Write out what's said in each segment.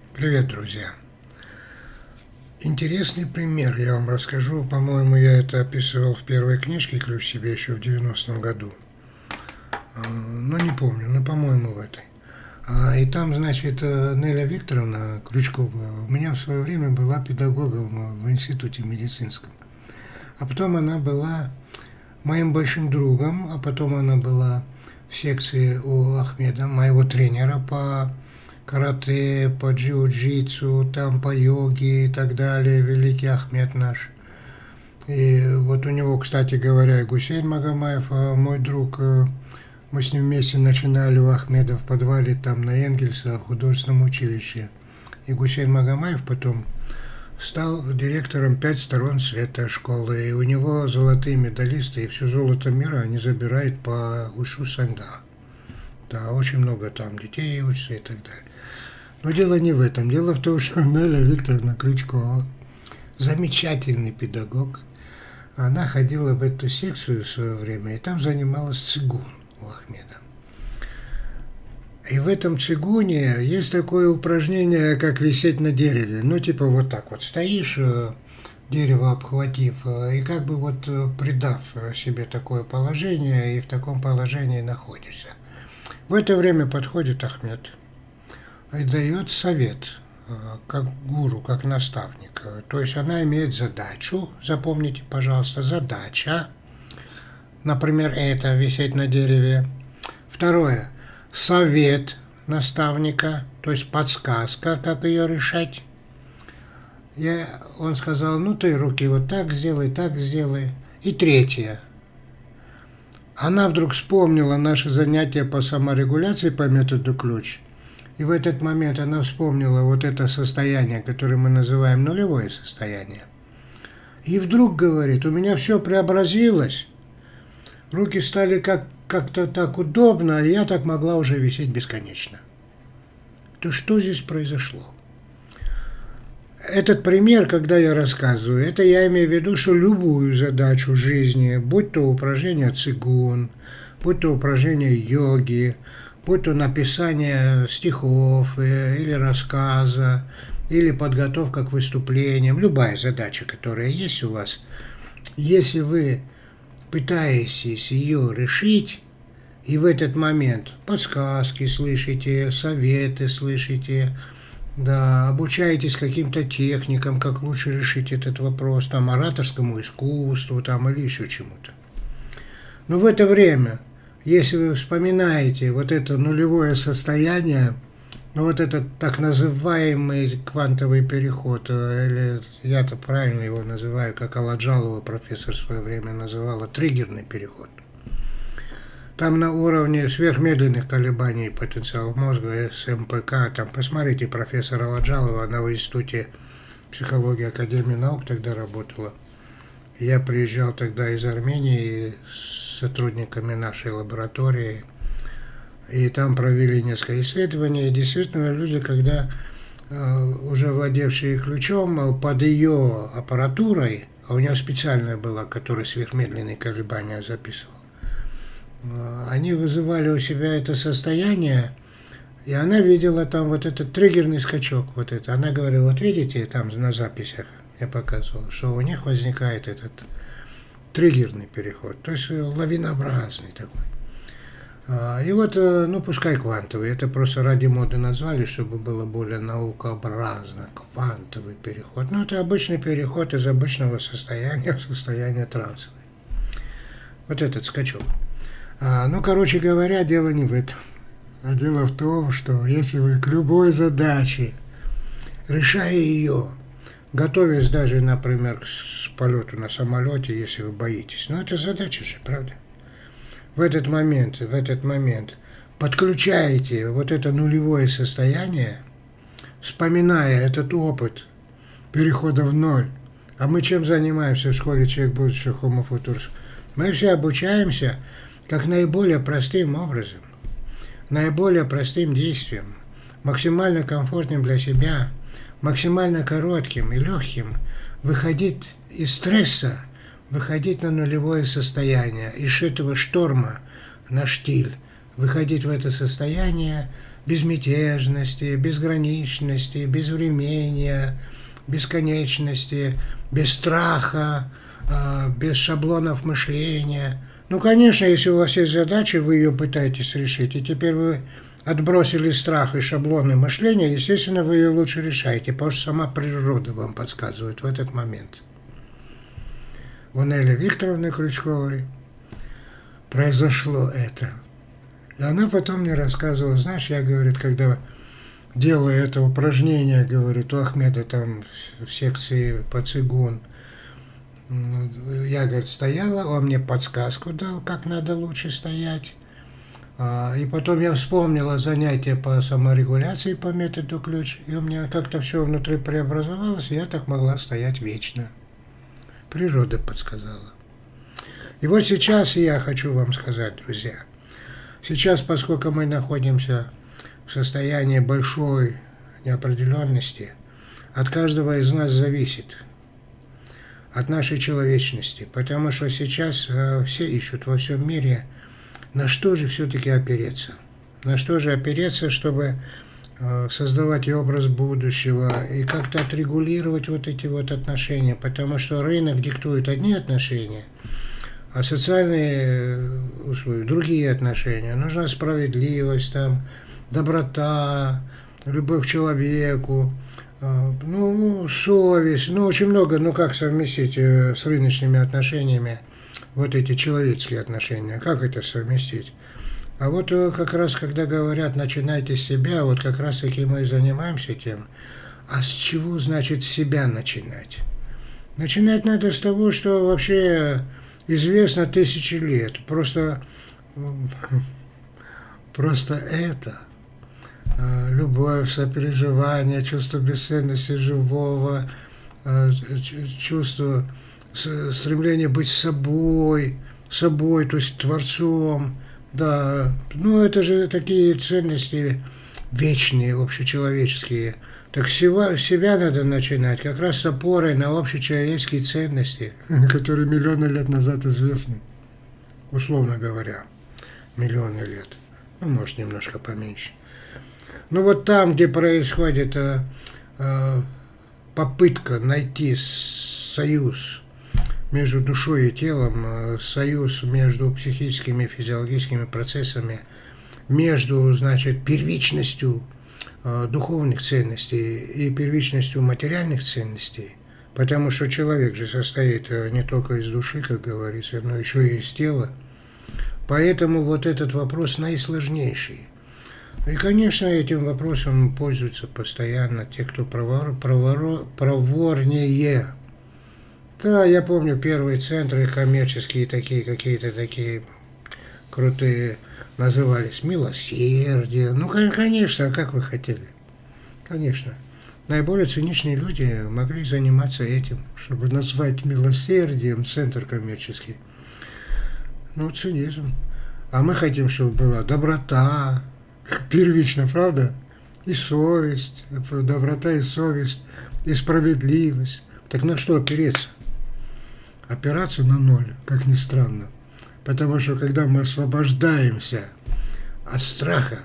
Привет, друзья! Интересный пример я вам расскажу. По-моему, я это описывал в первой книжке «Ключ к себе» еще в 90-м году. Но не помню, но, по-моему, в этой. И там, значит, Неля Викторовна Крючкова у меня в свое время была педагогом в институте медицинском. А потом она была моим большим другом, а потом она была в секции у Ахмеда, моего тренера по карате, по джиу-джитсу, там по йоге и так далее, великий Ахмед наш. И вот у него, кстати говоря, и Гусейн Магомаев, мой друг, мы с ним вместе начинали у Ахмеда в подвале там на Энгельса в художественном училище. И Гусейн Магомаев потом стал директором 5 сторон света школы. И у него золотые медалисты, и все золото мира они забирают по Ушу Санда. Да, очень много там детей учатся и так далее. Но дело не в этом. Дело в том, что Неля Викторовна Крючкова, замечательный педагог, она ходила в эту секцию в свое время, и там занималась цигун у Ахмеда. И в этом цигуне есть такое упражнение, как висеть на дереве. Ну, типа вот так вот стоишь, дерево обхватив, и как бы вот придав себе такое положение, и в таком положении находишься. В это время подходит Ахмед и дает совет, как гуру, как наставник. То есть она имеет задачу, запомните, пожалуйста, задача, например, это, висеть на дереве. Второе, совет наставника, то есть подсказка, как ее решать. Он сказал, ну ты руки вот так сделай, так сделай. И третье. Она вдруг вспомнила наши занятия по саморегуляции по методу ключ. И в этот момент она вспомнила вот это состояние, которое мы называем нулевое состояние. И вдруг говорит, у меня все преобразилось. Руки стали как-то так удобно, и я так могла уже висеть бесконечно. То что здесь произошло? Этот пример, когда я рассказываю, это я имею в виду, что любую задачу в жизни, будь то упражнение цигун, будь то упражнение йоги, будь то написание стихов или рассказа, или подготовка к выступлениям, любая задача, которая есть у вас, если вы пытаетесь ее решить, и в этот момент подсказки слышите, советы слышите, да, обучаетесь каким-то техникам, как лучше решить этот вопрос, там, ораторскому искусству, там, или еще чему-то. Но в это время, если вы вспоминаете вот это нулевое состояние, ну, вот этот так называемый квантовый переход, или я-то правильно его называю, как Аладжалова профессор в свое время называла, триггерный переход. Там на уровне сверхмедленных колебаний потенциала мозга, СМПК, там посмотрите, профессора Аладжалова, она в Институте психологии Академии наук тогда работала. Я приезжал тогда из Армении с сотрудниками нашей лаборатории, и там провели несколько исследований, и действительно люди, когда уже владевшие ключом под ее аппаратурой, а у нее специальная была, которая сверхмедленные колебания записывала, они вызывали у себя это состояние, и она видела там вот этот триггерный скачок, вот это. Она говорила, вот видите, там на записях я показывал, что у них возникает этот триггерный переход, то есть лавинообразный такой. И вот, ну пускай квантовый, это просто ради моды назвали, чтобы было более наукообразно, квантовый переход. Ну это обычный переход из обычного состояния в состояние трансовое. Вот этот скачок. Ну, короче говоря, дело не в этом. А дело в том, что если вы к любой задаче, решая ее, готовясь даже, например, к полету на самолете, если вы боитесь, ну, это задача же, правда? В этот момент подключаете вот это нулевое состояние, вспоминая этот опыт перехода в ноль. А мы чем занимаемся в школе «Человек будущего» Homo Futurus? Мы все обучаемся как наиболее простым образом, наиболее простым действием, максимально комфортным для себя, максимально коротким и легким, выходить из стресса, выходить на нулевое состояние, из этого шторма на штиль, выходить в это состояние, безмятежности, безграничности, безвремения, бесконечности, без страха, без шаблонов мышления. Ну, конечно, если у вас есть задача, вы ее пытаетесь решить, и теперь вы отбросили страх и шаблоны мышления, естественно, вы ее лучше решаете, потому что сама природа вам подсказывает в этот момент. У Нелли Викторовны Крючковой произошло это. И она потом мне рассказывала, знаешь, я, говорит, когда делаю это упражнение, говорит, у Ахмеда там в секции по цигун, я, говорит, стояла, он мне подсказку дал, как надо лучше стоять. И потом я вспомнила занятия по саморегуляции по методу ключ, и у меня как-то все внутри преобразовалось, и я так могла стоять вечно. Природа подсказала. И вот сейчас я хочу вам сказать, друзья, сейчас, поскольку мы находимся в состоянии большой неопределенности, от каждого из нас зависит, от нашей человечности, потому что сейчас все ищут во всем мире, на что же все-таки опереться. На что же опереться, чтобы создавать и образ будущего, и как-то отрегулировать вот эти вот отношения, потому что рынок диктует одни отношения, а социальные условия другие отношения. Нужна справедливость, там, доброта, любовь к человеку, ну, совесть, ну, очень много, ну, как совместить с рыночными отношениями вот эти человеческие отношения, как это совместить? А вот как раз, когда говорят, начинайте с себя, вот как раз таки мы и занимаемся тем, а с чего, значит, себя начинать? Начинать надо с того, что вообще известно тысячи лет, просто это. Любовь, сопереживание, чувство бесценности живого, чувство, стремление быть собой, то есть творцом, да, ну это же такие ценности вечные, общечеловеческие. Так себя надо начинать как раз с опорой на общечеловеческие ценности, которые миллионы лет назад известны, условно говоря, миллионы лет, ну может немножко поменьше. Ну вот там, где происходит попытка найти союз между душой и телом, союз между психическими и физиологическими процессами, между, значит, первичностью духовных ценностей и первичностью материальных ценностей, потому что человек же состоит не только из души, как говорится, но еще и из тела. Поэтому вот этот вопрос наисложнейший. И, конечно, этим вопросом пользуются постоянно те, кто проворнее. Да, я помню первые центры коммерческие такие, какие-то такие крутые, назывались «Милосердие». Ну, конечно, а как вы хотели? Конечно. Наиболее циничные люди могли заниматься этим, чтобы назвать «Милосердием» центр коммерческий. Ну, цинизм. А мы хотим, чтобы была доброта, первично, правда? И совесть, доброта и совесть, и справедливость. Так на что опереться? Опираться на ноль, как ни странно. Потому что когда мы освобождаемся от страха,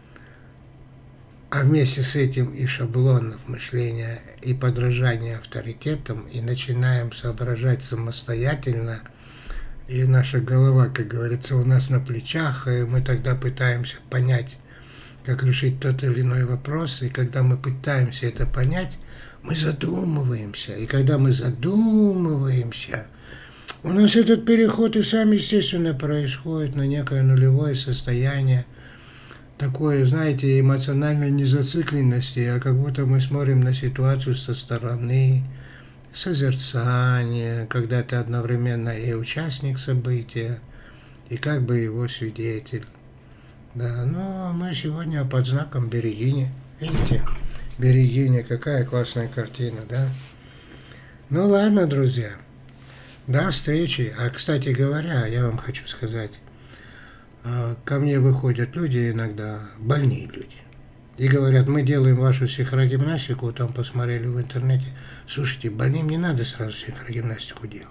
а вместе с этим и шаблонов мышления, и подражания авторитетам, и начинаем соображать самостоятельно, и наша голова, как говорится, у нас на плечах, и мы тогда пытаемся понять, как решить тот или иной вопрос, и когда мы пытаемся это понять, мы задумываемся, и когда мы задумываемся, у нас этот переход и сам, естественно, происходит на некое нулевое состояние, такое, знаете, эмоциональной незацикленности, а как будто мы смотрим на ситуацию со стороны, созерцание, когда ты одновременно и участник события, и как бы его свидетель. Да, но мы сегодня под знаком Берегини. Видите? Берегиня, какая классная картина, да? Ну ладно, друзья. До встречи. А, кстати говоря, я вам хочу сказать, ко мне выходят люди иногда, больные люди, и говорят, мы делаем вашу синхрогимнастику, там посмотрели в интернете. Слушайте, больным не надо сразу синхрогимнастику делать.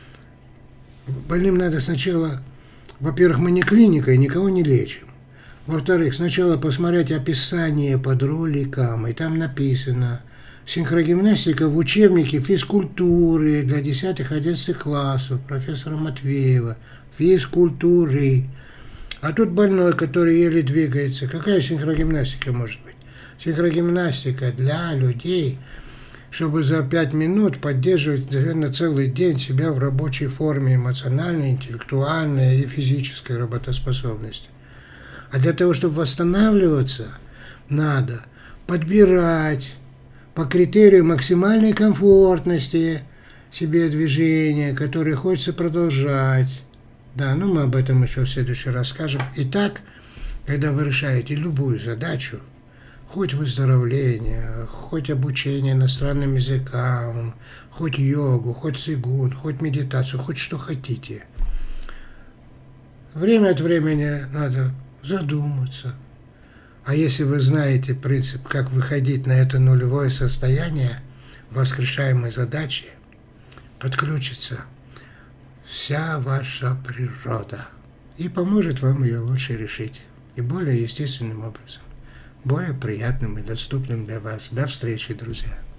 Больным надо сначала, во-первых, мы не клиника и никого не лечим. Во-вторых, сначала посмотреть описание под роликом, и там написано «Синхрогимнастика в учебнике физкультуры для 10-11 классов» профессора Матвеева. Физкультуры. А тут больной, который еле двигается. Какая синхрогимнастика может быть? Синхрогимнастика для людей, чтобы за 5 минут поддерживать, наверное, целый день себя в рабочей форме эмоциональной, интеллектуальной и физической работоспособности. А для того, чтобы восстанавливаться, надо подбирать по критерию максимальной комфортности себе движения, которые хочется продолжать. Да, ну мы об этом еще в следующий раз скажем. Итак, когда вы решаете любую задачу, хоть выздоровление, хоть обучение иностранным языкам, хоть йогу, хоть цигун, хоть медитацию, хоть что хотите, время от времени надо задуматься. А если вы знаете принцип, как выходить на это нулевое состояние воскрешаемой задачи, подключится вся ваша природа и поможет вам ее лучше решить. И более естественным образом, более приятным и доступным для вас. До встречи, друзья!